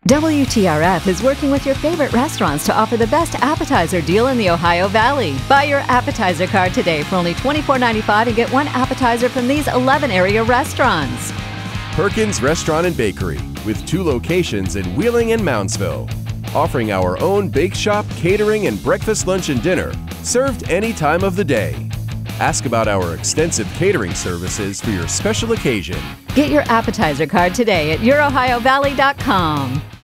WTRF is working with your favorite restaurants to offer the best appetizer deal in the Ohio Valley. Buy your appetizer card today for only $24.95 and get one appetizer from these 11 area restaurants. Perkins Restaurant and Bakery, with 2 locations in Wheeling and Moundsville, offering our own bake shop, catering, and breakfast, lunch, and dinner, served any time of the day. Ask about our extensive catering services for your special occasion. Get your appetizer card today at yourohiovalley.com.